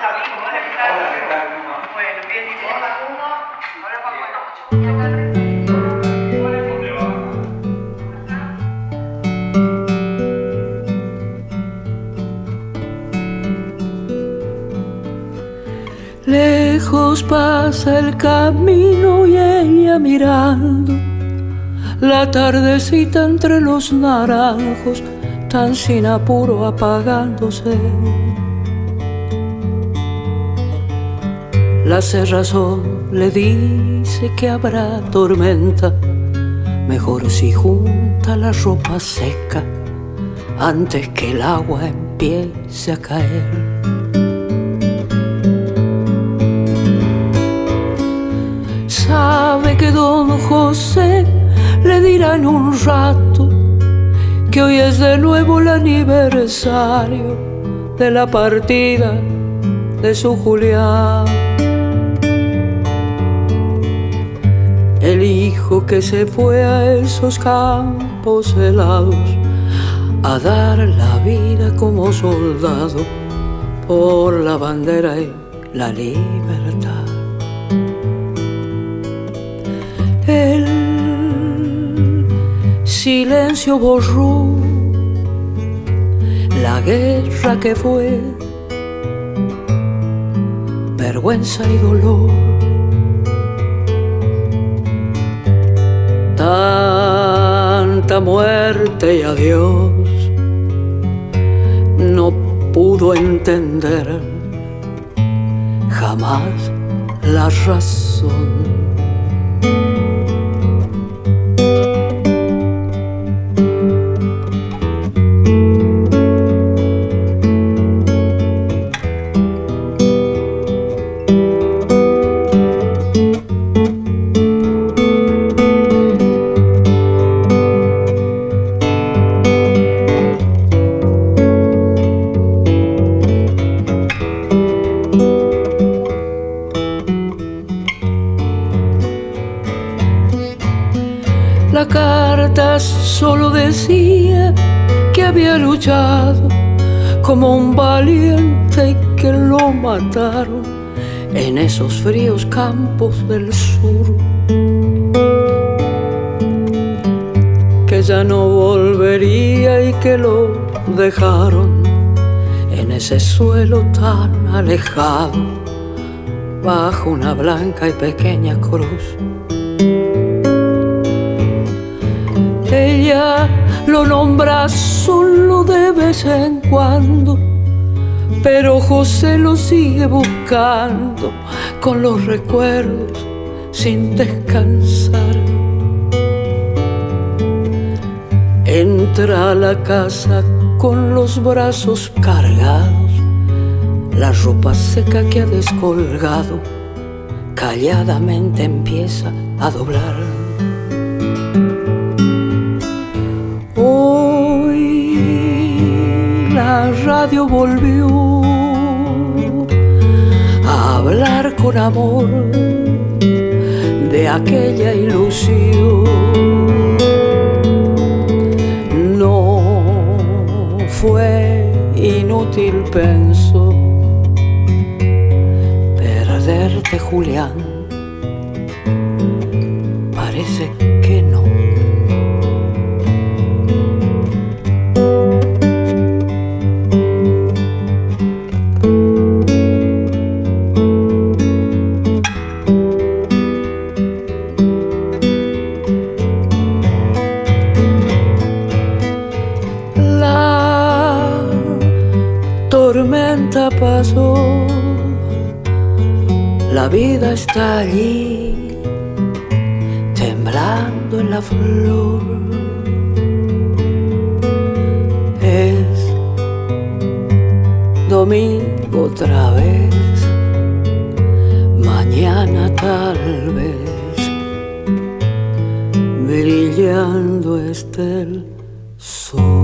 Hola, ¿qué tal? Bueno, bien, y hola, uno. Ahora vamos a Lejos pasa el camino y ella mirando la tardecita entre los naranjos, tan sin apuro apagándose. La cerrazón le dice que habrá tormenta, mejor si junta la ropa seca antes que el agua empiece a caer. Sabe que don José le dirá en un rato que hoy es de nuevo el aniversario de la partida de su Julián. El hijo que se fue a esos campos helados a dar la vida como soldado por la bandera y la libertad. El silencio borró la guerra que fue, vergüenza y dolor. Tanta muerte y adiós no pudo entender jamás la razón. La carta solo decía que había luchado como un valiente y que lo mataron en esos fríos campos del sur, que ya no volvería y que lo dejaron en ese suelo tan alejado bajo una blanca y pequeña cruz. Ella lo nombra solo de vez en cuando, pero José lo sigue buscando con los recuerdos sin descansar. Entra a la casa con los brazos cargados, la ropa seca que ha descolgado calladamente empieza a doblar. Hoy la radio volvió a hablar con amor de aquella ilusión. No fue inútil, pensó, perderte, Julián. Parece que no. Tormenta pasó, la vida está allí, temblando en la flor. Es domingo otra vez, mañana tal vez, brillando está el sol.